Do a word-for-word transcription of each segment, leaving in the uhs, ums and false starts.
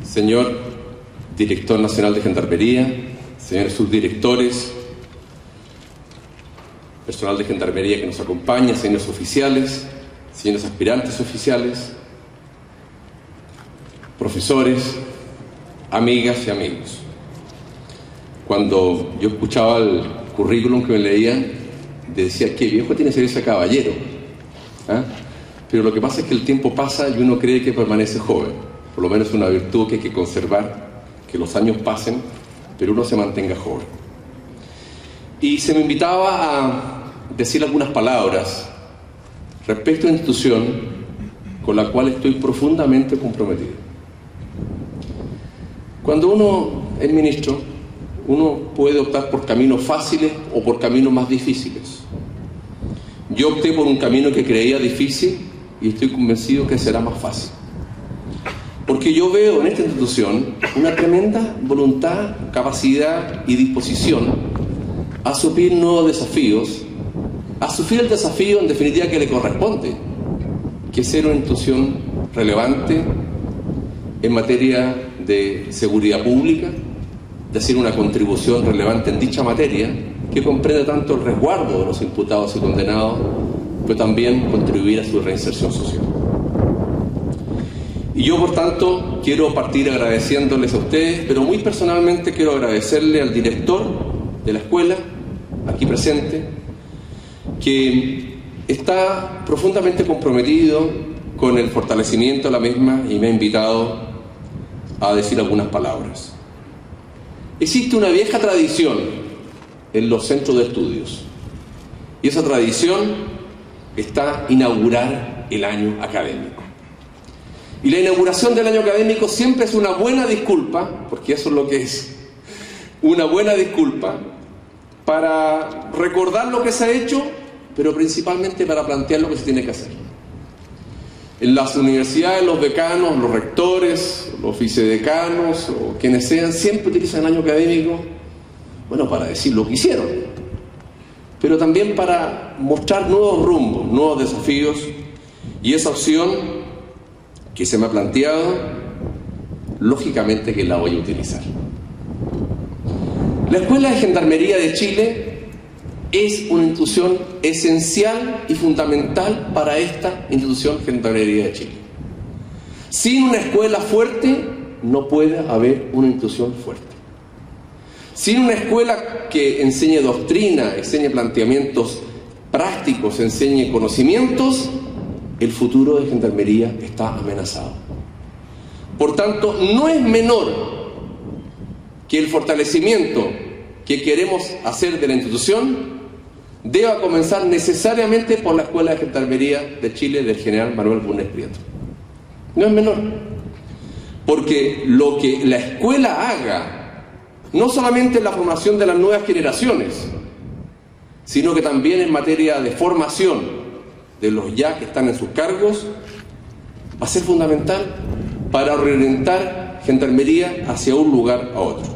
señor director nacional de Gendarmería, señores subdirectores, personal de Gendarmería que nos acompaña, señores oficiales, señores aspirantes oficiales, profesores, amigas y amigos. Cuando yo escuchaba el currículum que me leían, decía, qué viejo tiene que ser ese caballero. ¿Ah? Pero lo que pasa es que el tiempo pasa y uno cree que permanece joven. Por lo menos es una virtud que hay que conservar, que los años pasen, pero uno se mantenga joven. Y se me invitaba a decir algunas palabras respecto a una institución con la cual estoy profundamente comprometido. Cuando uno es ministro, uno puede optar por caminos fáciles o por caminos más difíciles. Yo opté por un camino que creía difícil y estoy convencido que será más fácil. Porque yo veo en esta institución una tremenda voluntad, capacidad y disposición a asumir nuevos desafíos, a asumir el desafío en definitiva que le corresponde, que es ser una institución relevante en materia de seguridad pública, de hacer una contribución relevante en dicha materia, que comprende tanto el resguardo de los imputados y condenados, pero también contribuir a su reinserción social. Y yo, por tanto, quiero partir agradeciéndoles a ustedes, pero muy personalmente quiero agradecerle al director de la escuela, aquí presente, que está profundamente comprometido con el fortalecimiento de la misma y me ha invitado a decir algunas palabras. Existe una vieja tradición en los centros de estudios y esa tradición está inaugurar el año académico. Y la inauguración del año académico siempre es una buena disculpa, porque eso es lo que es, una buena disculpa para recordar lo que se ha hecho, pero principalmente para plantear lo que se tiene que hacer. En las universidades, los decanos, los rectores, los vicedecanos o quienes sean, siempre utilizan el año académico, bueno, para decir lo que hicieron, pero también para mostrar nuevos rumbos, nuevos desafíos, y esa opción que se me ha planteado, lógicamente que la voy a utilizar. La Escuela de Gendarmería de Chile es una institución esencial y fundamental para esta institución Gendarmería de Chile. Sin una escuela fuerte no puede haber una institución fuerte. Sin una escuela que enseñe doctrina, enseñe planteamientos prácticos, enseñe conocimientos, el futuro de Gendarmería está amenazado. Por tanto, no es menor que el fortalecimiento que queremos hacer de la institución deba comenzar necesariamente por la Escuela de Gendarmería de Chile del general Manuel Bulnes Prieto. No es menor, porque lo que la escuela haga, no solamente en la formación de las nuevas generaciones, sino que también en materia de formación de los ya que están en sus cargos, va a ser fundamental para orientar Gendarmería hacia un lugar a otro.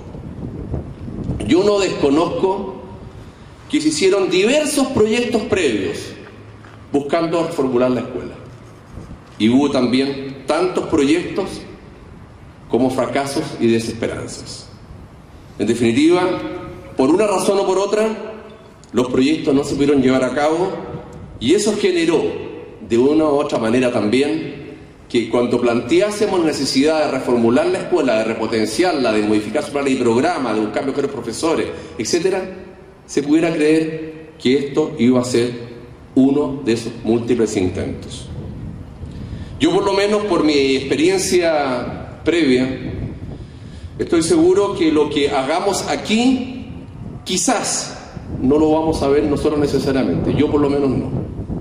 Yo no desconozco que se hicieron diversos proyectos previos buscando reformular la escuela. Y hubo también tantos proyectos como fracasos y desesperanzas. En definitiva, por una razón o por otra, los proyectos no se pudieron llevar a cabo y eso generó de una u otra manera también que cuando planteásemos la necesidad de reformular la escuela, de repotenciarla, de modificar su plan y programa, de buscar mejores profesores, etcétera, se pudiera creer que esto iba a ser uno de esos múltiples intentos. Yo, por lo menos por mi experiencia previa, estoy seguro que lo que hagamos aquí quizás no lo vamos a ver nosotros necesariamente, yo por lo menos no,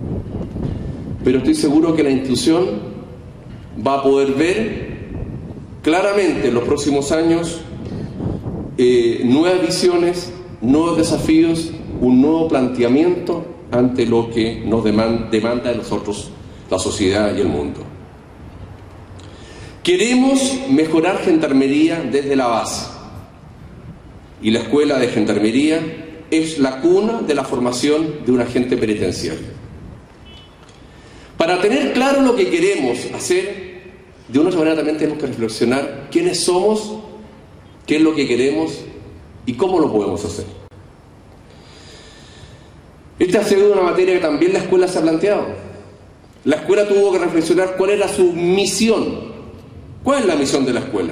pero estoy seguro que la institución va a poder ver claramente en los próximos años eh, nuevas visiones, nuevos desafíos, un nuevo planteamiento ante lo que nos demanda, demanda de nosotros la sociedad y el mundo. Queremos mejorar Gendarmería desde la base y la Escuela de Gendarmería es la cuna de la formación de un agente penitenciario. Para tener claro lo que queremos hacer, de una otra manera también tenemos que reflexionar quiénes somos, qué es lo que queremos y cómo lo podemos hacer. Esta ha sido una materia que también la escuela se ha planteado. La escuela tuvo que reflexionar cuál era su misión. ¿Cuál es la misión de la escuela?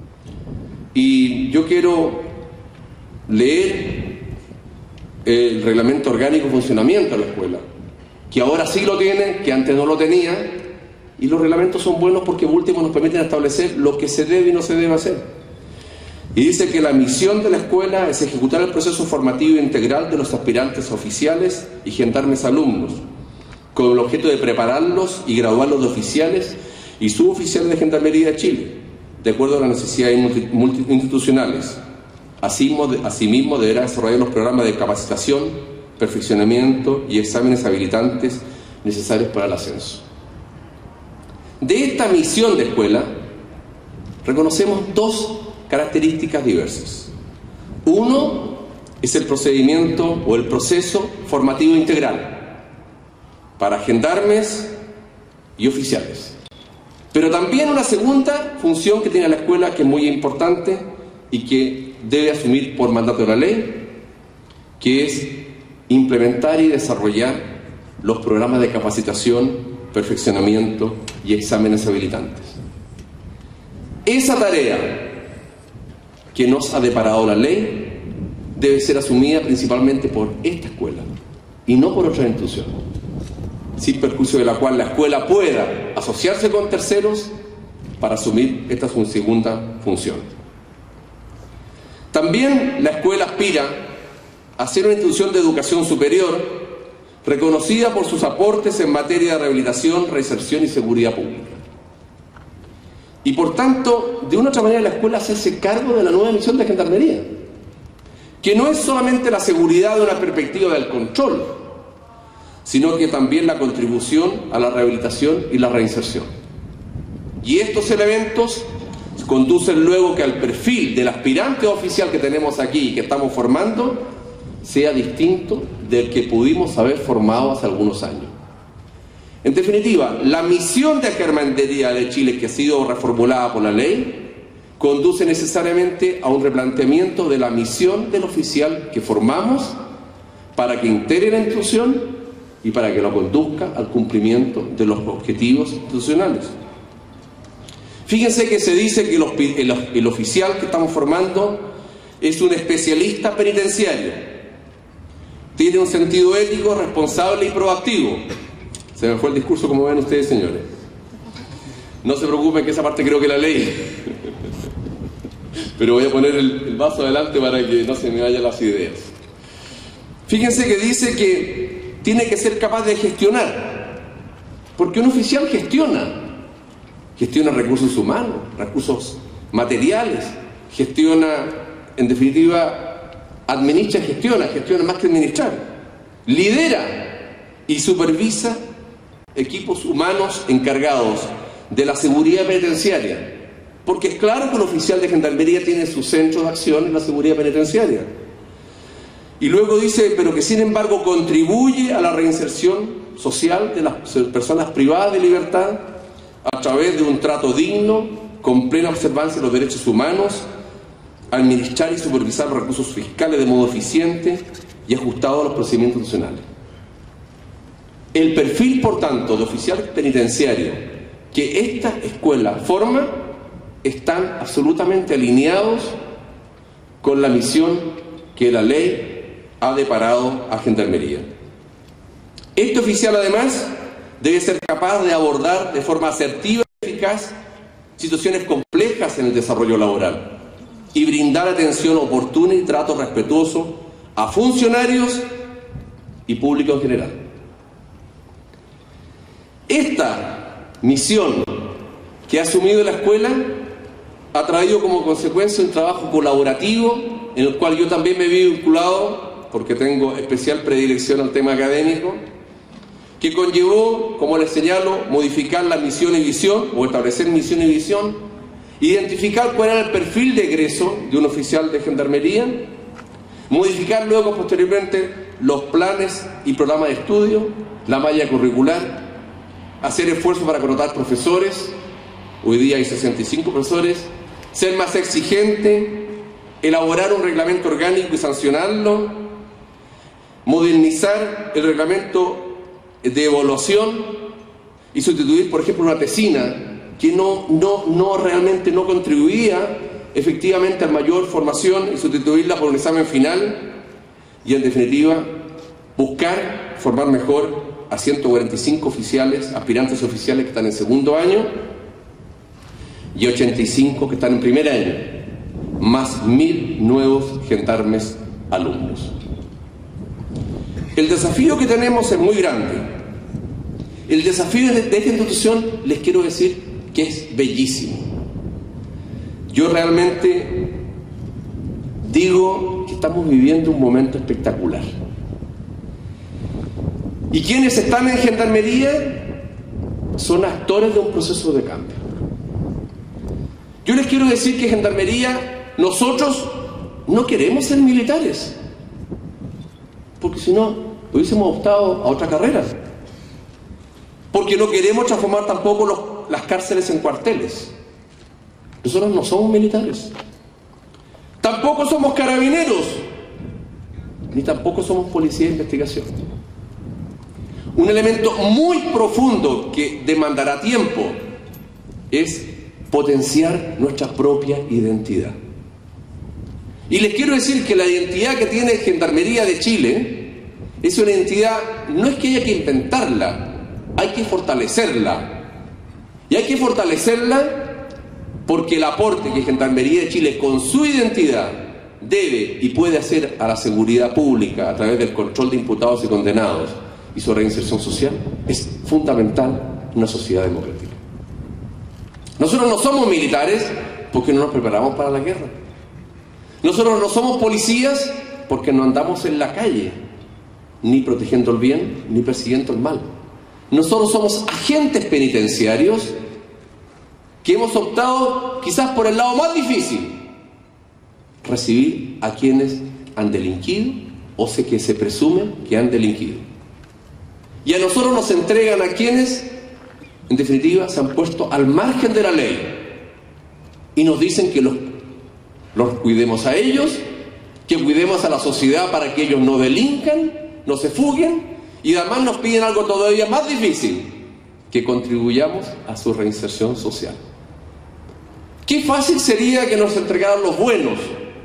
Y yo quiero leer el reglamento orgánico de funcionamiento de la escuela, que ahora sí lo tiene, que antes no lo tenía, y los reglamentos son buenos porque por último nos permiten establecer lo que se debe y no se debe hacer. Y dice que la misión de la escuela es ejecutar el proceso formativo integral de los aspirantes oficiales y gendarmes alumnos, con el objeto de prepararlos y graduarlos de oficiales y suboficiales de Gendarmería de Chile, de acuerdo a las necesidades institucionales. Asimismo, deberá desarrollar los programas de capacitación, perfeccionamiento y exámenes habilitantes necesarios para el ascenso. De esta misión de escuela, reconocemos dos características diversas. Uno es el procedimiento o el proceso formativo integral para gendarmes y oficiales. Pero también una segunda función que tiene la escuela, que es muy importante y que debe asumir por mandato de la ley, que es implementar y desarrollar los programas de capacitación, perfeccionamiento y exámenes habilitantes. Esa tarea que nos ha deparado la ley debe ser asumida principalmente por esta escuela y no por otra institución, sin perjuicio de la cual la escuela pueda asociarse con terceros para asumir esta su segunda función. También la escuela aspira a ser una institución de educación superior reconocida por sus aportes en materia de rehabilitación, reinserción y seguridad pública. Y por tanto, de una u otra manera la escuela hace cargo de la nueva misión de Gendarmería, que no es solamente la seguridad de una perspectiva del control, sino que también la contribución a la rehabilitación y la reinserción. Y estos elementos conducen luego que al perfil del aspirante oficial que tenemos aquí y que estamos formando sea distinto del que pudimos haber formado hace algunos años. En definitiva, la misión de Gendarmería de Chile, que ha sido reformulada por la ley, conduce necesariamente a un replanteamiento de la misión del oficial que formamos para que integre la institución y para que lo conduzca al cumplimiento de los objetivos institucionales. Fíjense que se dice que el, el, el oficial que estamos formando es un especialista penitenciario. Tiene un sentido ético, responsable y proactivo. Se me fue el discurso, como ven ustedes, señores. No se preocupen que esa parte creo que la leí. Pero voy a poner el, el vaso adelante para que no se me vayan las ideas. Fíjense que dice que tiene que ser capaz de gestionar. Porque un oficial gestiona. Gestiona recursos humanos, recursos materiales, gestiona, en definitiva, administra y gestiona, gestiona más que administrar. Lidera y supervisa equipos humanos encargados de la seguridad penitenciaria. Porque es claro que el oficial de Gendarmería tiene su centro de acción en la seguridad penitenciaria. Y luego dice, pero que sin embargo contribuye a la reinserción social de las personas privadas de libertad a través de un trato digno, con plena observancia de los derechos humanos, administrar y supervisar los recursos fiscales de modo eficiente y ajustado a los procedimientos institucionales. El perfil, por tanto, de oficial penitenciario que esta escuela forma están absolutamente alineados con la misión que la ley ha deparado a Gendarmería. Este oficial, además, debe ser capaz de abordar de forma asertiva y eficaz situaciones complejas en el desarrollo laboral y brindar atención oportuna y trato respetuoso a funcionarios y público en general. Esta misión que ha asumido la escuela ha traído como consecuencia un trabajo colaborativo en el cual yo también me vi vinculado porque tengo especial predilección al tema académico, que conllevó, como les señalo, modificar la misión y visión, o establecer misión y visión, identificar cuál era el perfil de egreso de un oficial de Gendarmería, modificar luego posteriormente los planes y programas de estudio, la malla curricular, hacer esfuerzos para contratar profesores, hoy día hay sesenta y cinco profesores, ser más exigente, elaborar un reglamento orgánico y sancionarlo, modernizar el reglamento de evaluación y sustituir, por ejemplo, una tesina que no, no, no realmente no contribuía efectivamente a mayor formación y sustituirla por un examen final y, en definitiva, buscar formar mejor a ciento cuarenta y cinco oficiales, aspirantes oficiales que están en segundo año y ochenta y cinco que están en primer año, más mil nuevos gendarmes alumnos. El desafío que tenemos es muy grande. El desafío de esta institución, les quiero decir que es bellísimo. Yo realmente digo que estamos viviendo un momento espectacular. Y quienes están en Gendarmería son actores de un proceso de cambio. Yo les quiero decir que Gendarmería, nosotros no queremos ser militares, porque si no, hubiésemos optado a otra carrera. Porque no queremos transformar tampoco los, las cárceles en cuarteles. Nosotros no somos militares. Tampoco somos carabineros, ni tampoco somos policía de investigación. Un elemento muy profundo que demandará tiempo es potenciar nuestra propia identidad. Y les quiero decir que la identidad que tiene Gendarmería de Chile es una identidad, no es que haya que inventarla, hay que fortalecerla. Y hay que fortalecerla porque el aporte que Gendarmería de Chile con su identidad debe y puede hacer a la seguridad pública a través del control de imputados y condenados y su reinserción social es fundamental en una sociedad democrática. Nosotros no somos militares porque no nos preparamos para la guerra. Nosotros no somos policías porque no andamos en la calle ni protegiendo el bien ni persiguiendo el mal. Nosotros somos agentes penitenciarios que hemos optado quizás por el lado más difícil, recibir a quienes han delinquido o sé que se presume que han delinquido. Y a nosotros nos entregan a quienes, en definitiva, se han puesto al margen de la ley y nos dicen que los, los cuidemos a ellos, que cuidemos a la sociedad para que ellos no delincan, no se fuguen, y además nos piden algo todavía más difícil, que contribuyamos a su reinserción social. Qué fácil sería que nos entregaran los buenos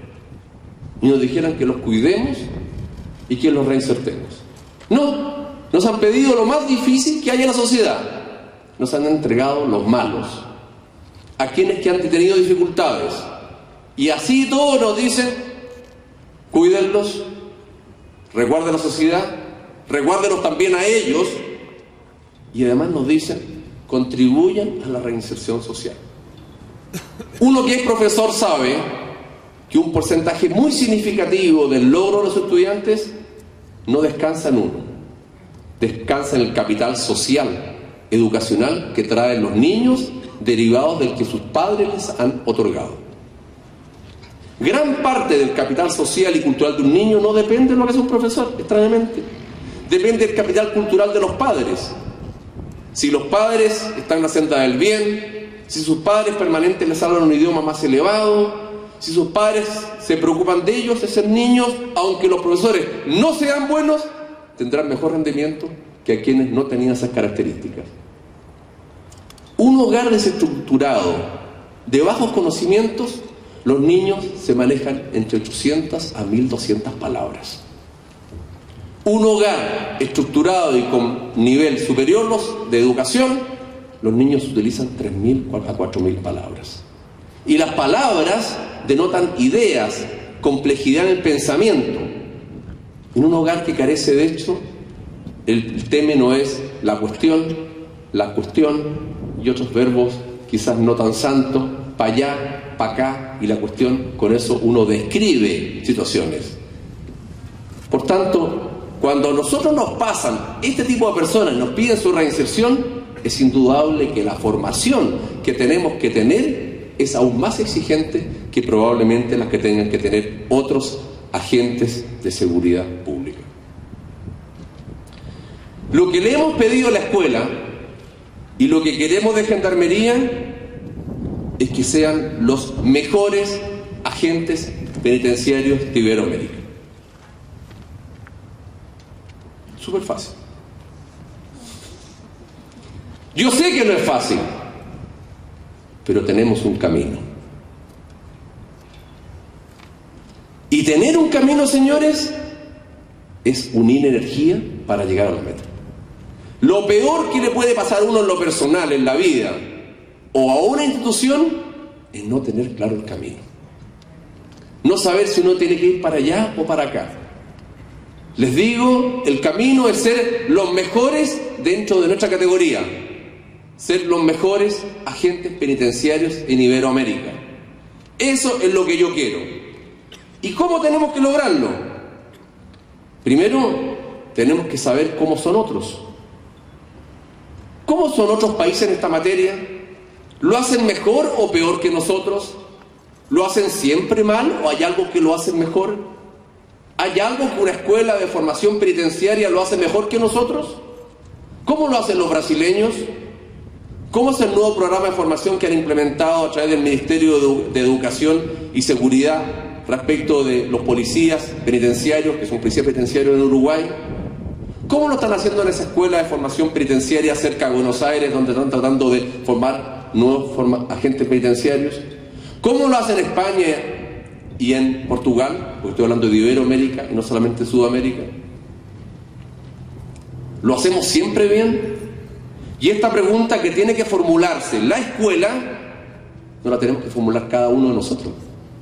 y nos dijeran que los cuidemos y que los reinsertemos. No, nos han pedido lo más difícil que hay en la sociedad. Nos han entregado los malos, a quienes que han tenido dificultades. Y así todos nos dicen, cuídenlos, resguarden la sociedad, resguárdenlos también a ellos, y además nos dicen, contribuyan a la reinserción social. Uno que es profesor sabe que un porcentaje muy significativo del logro de los estudiantes no descansa en uno, descansa en el capital social, educacional que traen los niños derivados del que sus padres les han otorgado. Gran parte del capital social y cultural de un niño no depende de lo que es un profesor, extrañamente. Depende del capital cultural de los padres. Si los padres están en la senda del bien, si sus padres permanentes les hablan un idioma más elevado, si sus padres se preocupan de ellos, esos niños, aunque los profesores no sean buenos, tendrán mejor rendimiento que a quienes no tenían esas características. Un hogar desestructurado, de bajos conocimientos, los niños se manejan entre ochocientas a mil doscientas palabras. Un hogar estructurado y con nivel superior de educación, los niños utilizan tres mil a cuatro mil palabras. Y las palabras denotan ideas, complejidad en el pensamiento. En un hogar que carece de hecho, el tema no es la cuestión, la cuestión y otros verbos quizás no tan santos, para allá, para acá, y la cuestión, con eso uno describe situaciones. Por tanto, cuando a nosotros nos pasan este tipo de personas, nos piden su reinserción, es indudable que la formación que tenemos que tener es aún más exigente que probablemente las que tengan que tener otros agentes de seguridad pública. Lo que le hemos pedido a la escuela y lo que queremos de Gendarmería es que sean los mejores agentes penitenciarios de Iberoamérica. Súper fácil. Yo sé que no es fácil, pero tenemos un camino. Y tener un camino, señores, es unir energía para llegar a la meta. Lo peor que le puede pasar a uno en lo personal, en la vida, o a una institución, es no tener claro el camino. No saber si uno tiene que ir para allá o para acá. Les digo, el camino es ser los mejores dentro de nuestra categoría. Ser los mejores agentes penitenciarios en Iberoamérica. Eso es lo que yo quiero. ¿Y cómo tenemos que lograrlo? Primero, tenemos que saber cómo son otros. ¿Cómo son otros países en esta materia? ¿Lo hacen mejor o peor que nosotros? ¿Lo hacen siempre mal o hay algo que lo hacen mejor? ¿Hay algo que una escuela de formación penitenciaria lo hace mejor que nosotros? ¿Cómo lo hacen los brasileños? ¿Cómo es el nuevo programa de formación que han implementado a través del Ministerio de Educación y Seguridad respecto de los policías penitenciarios, que son policías penitenciarios en Uruguay? ¿Cómo lo están haciendo en esa escuela de formación penitenciaria cerca de Buenos Aires, donde están tratando de formar nuevos forma agentes penitenciarios? ¿Cómo lo hacen en España y en Portugal? Porque estoy hablando de Iberoamérica y no solamente Sudamérica. ¿Lo hacemos siempre bien? Y esta pregunta que tiene que formularse la escuela, no la tenemos que formular cada uno de nosotros.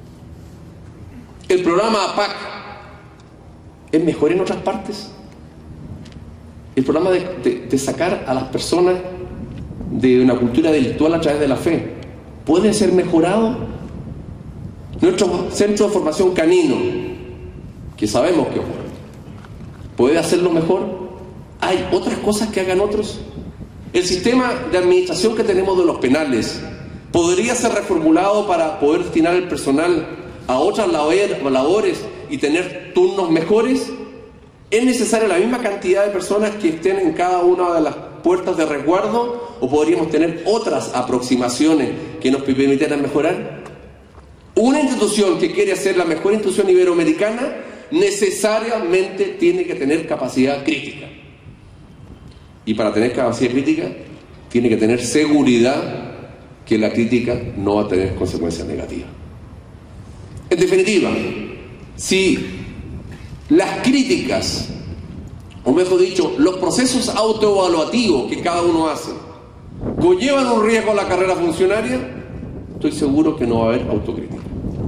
¿El programa A P A C es mejor en otras partes? El programa de, de, de sacar a las personas de una cultura delictual a través de la fe, ¿puede ser mejorado? Nuestro centro de formación canino, que sabemos que ocurre, ¿puede hacerlo mejor? ¿Hay otras cosas que hagan otros? El sistema de administración que tenemos de los penales podría ser reformulado para poder destinar el personal a otras labores y tener turnos mejores. ¿Es necesaria la misma cantidad de personas que estén en cada una de las puertas de resguardo o podríamos tener otras aproximaciones que nos permitieran mejorar? Una institución que quiere ser la mejor institución iberoamericana necesariamente tiene que tener capacidad crítica. Y para tener capacidad crítica, tiene que tener seguridad que la crítica no va a tener consecuencias negativas. En definitiva, si las críticas, o mejor dicho, los procesos autoevaluativos que cada uno hace, conllevan un riesgo a la carrera funcionaria, estoy seguro que no va a haber autocrítica.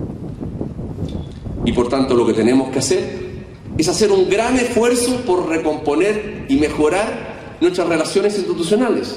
Y por tanto, lo que tenemos que hacer es hacer un gran esfuerzo por recomponer y mejorar nuestras relaciones institucionales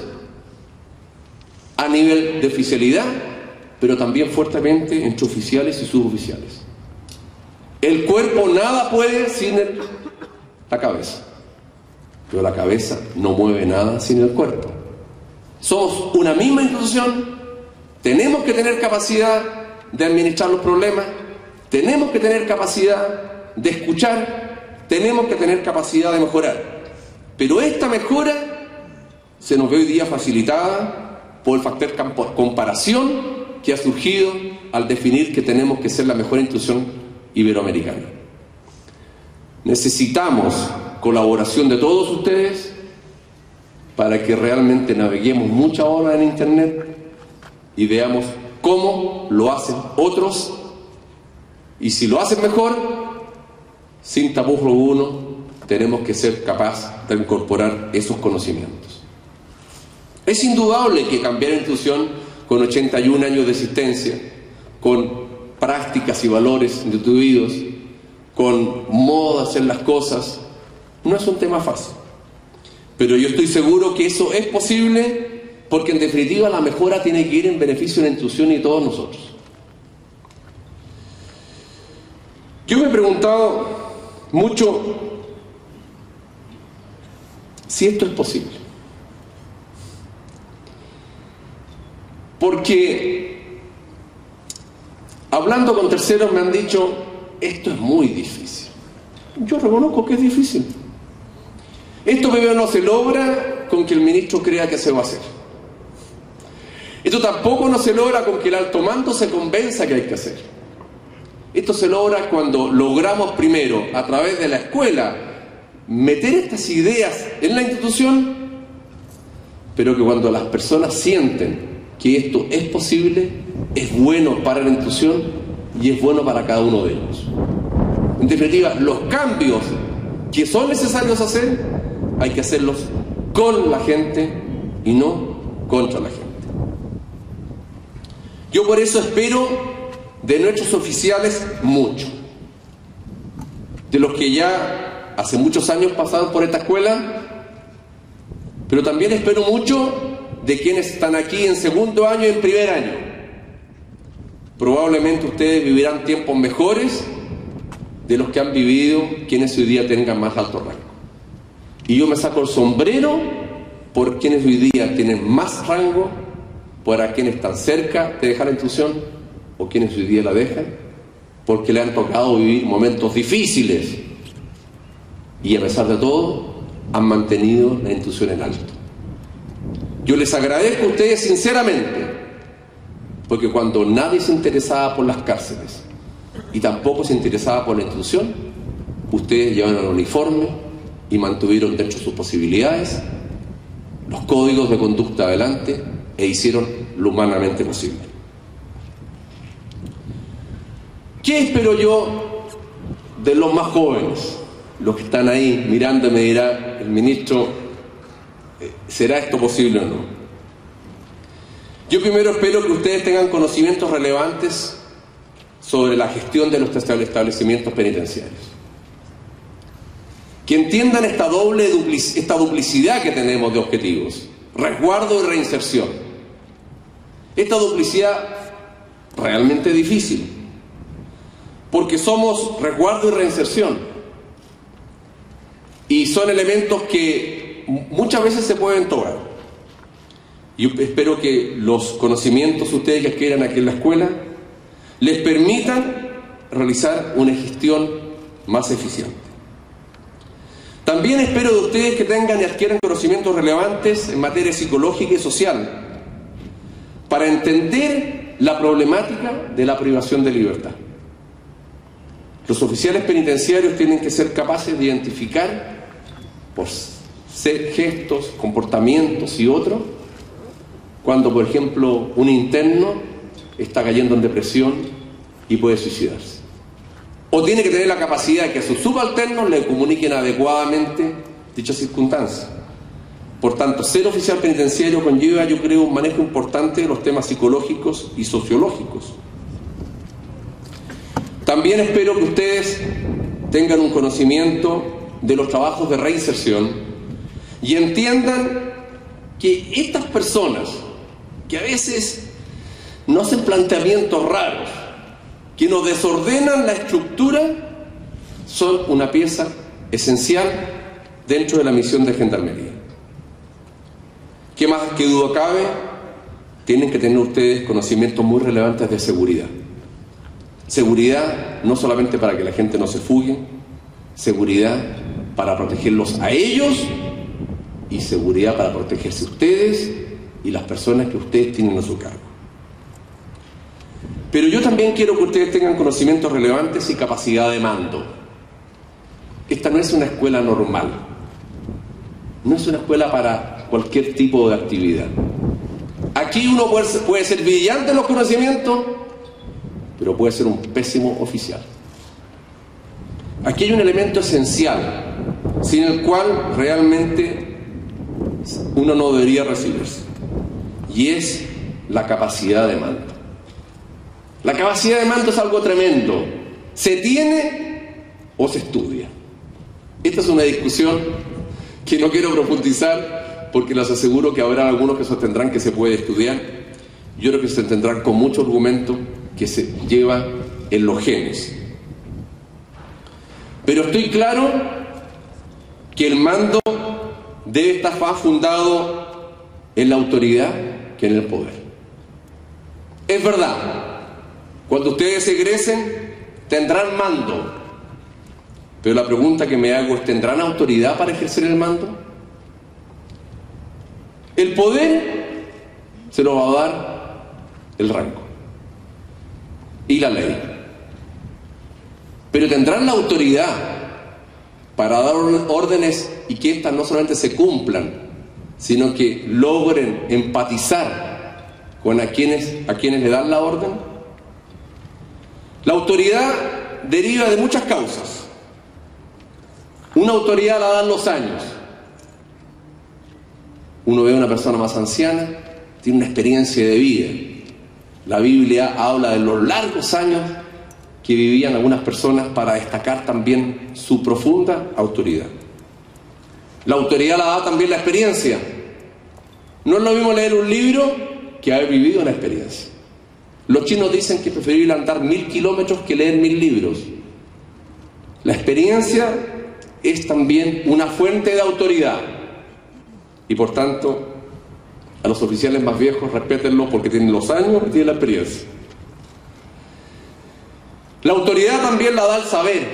a nivel de oficialidad, pero también fuertemente entre oficiales y suboficiales. El cuerpo nada puede sin el, la cabeza, pero la cabeza no mueve nada sin el cuerpo. Somos una misma institución, tenemos que tener capacidad de administrar los problemas, tenemos que tener capacidad de escuchar, tenemos que tener capacidad de mejorar. Pero esta mejora se nos ve hoy día facilitada por el factor comparación que ha surgido al definir que tenemos que ser la mejor institución iberoamericana. Necesitamos colaboración de todos ustedes para que realmente naveguemos muchas horas en Internet y veamos cómo lo hacen otros, y si lo hacen mejor, sin tapujos alguno, tenemos que ser capaces de incorporar esos conocimientos. Es indudable que cambiar una institución con ochenta y un años de existencia, con prácticas y valores instituidos, con modo de hacer las cosas, no es un tema fácil. Pero yo estoy seguro que eso es posible, porque en definitiva la mejora tiene que ir en beneficio de la institución y de todos nosotros. Yo me he preguntado mucho si esto es posible. Porque hablando con terceros me han dicho, esto es muy difícil. Yo reconozco que es difícil. Esto primero no se logra con que el ministro crea que se va a hacer. Esto tampoco no se logra con que el alto mando se convenza que hay que hacer. Esto se logra cuando logramos primero, a través de la escuela, meter estas ideas en la institución, pero que cuando las personas sienten que esto es posible, es bueno para la institución y es bueno para cada uno de ellos. En definitiva, los cambios que son necesarios hacer, hay que hacerlos con la gente y no contra la gente. Yo por eso espero de nuestros oficiales mucho. De los que ya hace muchos años pasaron por esta escuela, pero también espero mucho de quienes están aquí en segundo año y en primer año. Probablemente ustedes vivirán tiempos mejores de los que han vivido quienes hoy día tengan más alto rango. Y yo me saco el sombrero por quienes hoy día tienen más rango, para quienes están cerca de dejar la institución o quienes hoy día la dejan, porque le han tocado vivir momentos difíciles y a pesar de todo han mantenido la institución en alto. Yo les agradezco a ustedes sinceramente, porque cuando nadie se interesaba por las cárceles y tampoco se interesaba por la institución, ustedes llevaron el uniforme y mantuvieron dentro de sus posibilidades los códigos de conducta adelante e hicieron lo humanamente posible. ¿Qué espero yo de los más jóvenes? Los que están ahí mirando y me dirá el ministro, ¿será esto posible o no? Yo primero espero que ustedes tengan conocimientos relevantes sobre la gestión de los establecimientos penitenciarios. Que entiendan esta doble duplic- esta duplicidad que tenemos de objetivos, resguardo y reinserción. Esta duplicidad realmente difícil, porque somos resguardo y reinserción, y son elementos que muchas veces se pueden tocar. Yo espero que los conocimientos ustedes que adquieran aquí en la escuela les permitan realizar una gestión más eficiente. También espero de ustedes que tengan y adquieran conocimientos relevantes en materia psicológica y social para entender la problemática de la privación de libertad. Los oficiales penitenciarios tienen que ser capaces de identificar por gestos, comportamientos y otros cuando, por ejemplo, un interno está cayendo en depresión y puede suicidarse. O tiene que tener la capacidad de que a sus subalternos le comuniquen adecuadamente dichas circunstancias. Por tanto, ser oficial penitenciario conlleva, yo creo, un manejo importante de los temas psicológicos y sociológicos. También espero que ustedes tengan un conocimiento de los trabajos de reinserción y entiendan que estas personas que a veces nos hacen planteamientos raros, que nos desordenan la estructura, son una pieza esencial dentro de la misión de Gendarmería. ¿Qué más que duda cabe? Tienen que tener ustedes conocimientos muy relevantes de seguridad. Seguridad no solamente para que la gente no se fugue, seguridad para protegerlos a ellos y seguridad para protegerse ustedes y las personas que ustedes tienen a su cargo. Pero yo también quiero que ustedes tengan conocimientos relevantes y capacidad de mando. Esta no es una escuela normal, no es una escuela para cualquier tipo de actividad. Aquí uno puede ser, puede ser brillante en los conocimientos, pero puede ser un pésimo oficial. Aquí hay un elemento esencial, sin el cual realmente uno no debería recibirse, y es la capacidad de mando. La capacidad de mando es algo tremendo. ¿Se tiene o se estudia? Esta es una discusión que no quiero profundizar porque les aseguro que habrá algunos que sostendrán que se puede estudiar. Yo creo que se tendrán con mucho argumento que se lleva en los genes. Pero estoy claro que el mando debe estar más fundado en la autoridad que en el poder. Es verdad, cuando ustedes egresen tendrán mando, pero la pregunta que me hago es: ¿tendrán autoridad para ejercer el mando? El poder se lo va a dar el rango y la ley. Pero tendrán la autoridad para dar órdenes y que éstas no solamente se cumplan, sino que logren empatizar con a quienes, a quienes le dan la orden. La autoridad deriva de muchas causas. Una autoridad la dan los años. Uno ve a una persona más anciana, tiene una experiencia de vida. La Biblia habla de los largos años que vivían algunas personas para destacar también su profunda autoridad. La autoridad la da también la experiencia. No es lo mismo leer un libro que haber vivido una experiencia. Los chinos dicen que es preferible andar mil kilómetros que leer mil libros. La experiencia es también una fuente de autoridad. Y por tanto, a los oficiales más viejos, respétenlo porque tienen los años y tienen la experiencia. La autoridad también la da el saber.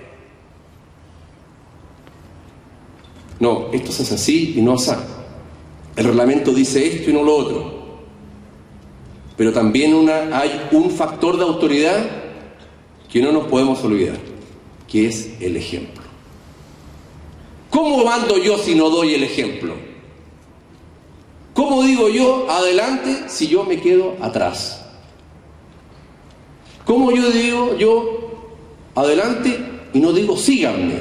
No, esto se hace así y no así. El reglamento dice esto y no lo otro. Pero también una, hay un factor de autoridad que no nos podemos olvidar, que es el ejemplo. ¿Cómo mando yo si no doy el ejemplo? ¿Cómo digo yo adelante si yo me quedo atrás? ¿Cómo yo digo yo adelante y no digo síganme?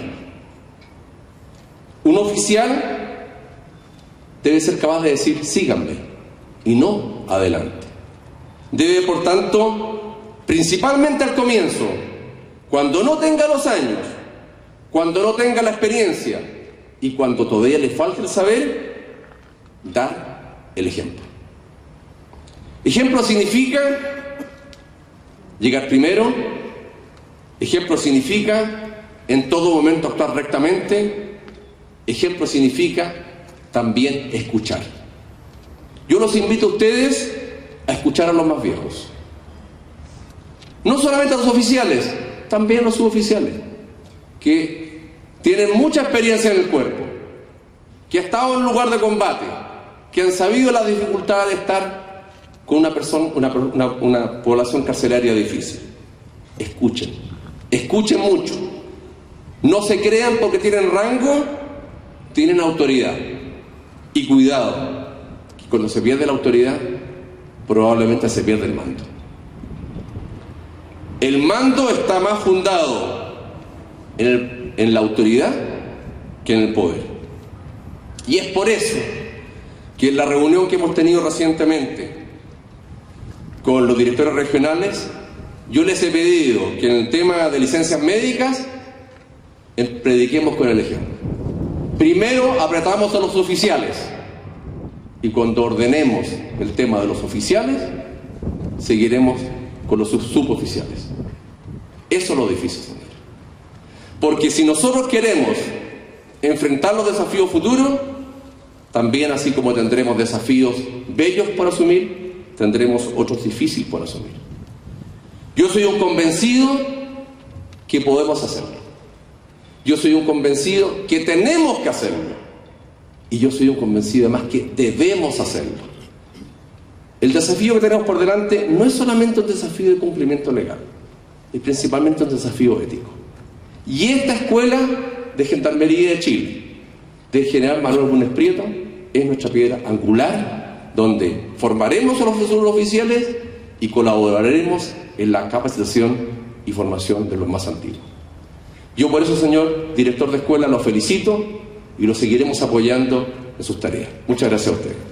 Un oficial debe ser capaz de decir síganme y no adelante. Debe, por tanto, principalmente al comienzo, cuando no tenga los años, cuando no tenga la experiencia y cuando todavía le falte el saber, dar el ejemplo. Ejemplo significa llegar primero. Ejemplo significa en todo momento actuar rectamente. Ejemplo significa también escuchar. Yo los invito a ustedes a escuchar a los más viejos. No solamente a los oficiales, también a los suboficiales, que tienen mucha experiencia en el cuerpo, que han estado en lugar de combate, que han sabido la dificultad de estar con una persona, una, una, una población carcelaria difícil. Escuchen, escuchen mucho. No se crean porque tienen rango, tienen autoridad. Y cuidado, que cuando se pierde la autoridad, probablemente se pierde el mando. El mando está más fundado en, el, en la autoridad que en el poder. Y es por eso que en la reunión que hemos tenido recientemente con los directores regionales, yo les he pedido que en el tema de licencias médicas prediquemos con el ejemplo. Primero apretamos a los oficiales y cuando ordenemos el tema de los oficiales, seguiremos con los suboficiales. Eso es lo difícil, señor. Porque si nosotros queremos enfrentar los desafíos futuros, también así como tendremos desafíos bellos por asumir, tendremos otros difíciles por asumir. Yo soy un convencido que podemos hacerlo. Yo soy un convencido que tenemos que hacerlo. Y yo soy un convencido además que debemos hacerlo. El desafío que tenemos por delante no es solamente un desafío de cumplimiento legal, es principalmente un desafío ético. Y esta escuela de Gendarmería de Chile, de General Manuel Bulnes Prieto, es nuestra piedra angular, donde formaremos a los oficiales y colaboraremos en la capacitación y formación de los más antiguos. Yo por eso, señor director de escuela, lo felicito y lo seguiremos apoyando en sus tareas. Muchas gracias a usted.